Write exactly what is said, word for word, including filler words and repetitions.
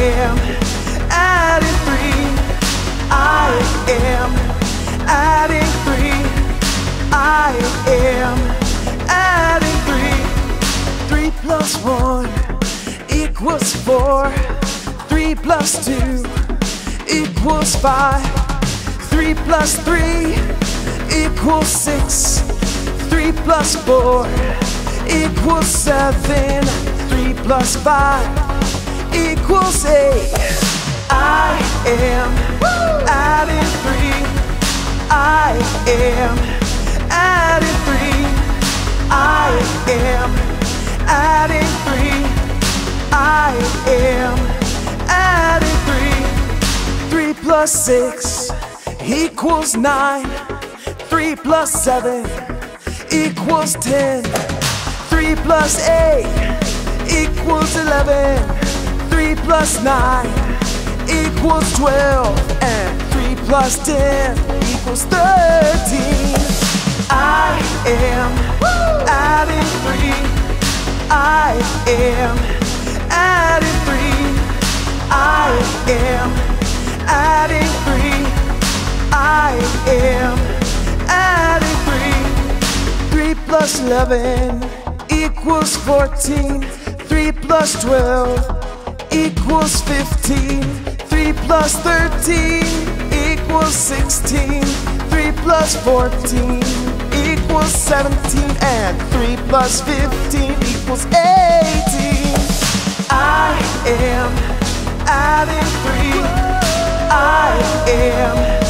am adding three. I am adding three. I am adding three. Three plus one equals four. Three plus two equals five. Three plus three equals six. Three plus four equals seven. Three plus five equals eight. I am adding three. I am adding three. I am adding three. I am adding three. Three plus six equals nine. Three plus seven equals ten. Three plus eight equals eleven. Three plus nine equals twelve. And three plus ten equals thirteen. I am adding three. I am adding three. I am adding three. I am adding three. Three plus eleven equals fourteen. Three plus twelve equals fifteen. Three plus thirteen equals sixteen. Three plus fourteen equals seventeen. And three plus fifteen equals eighteen. I am adding three. I am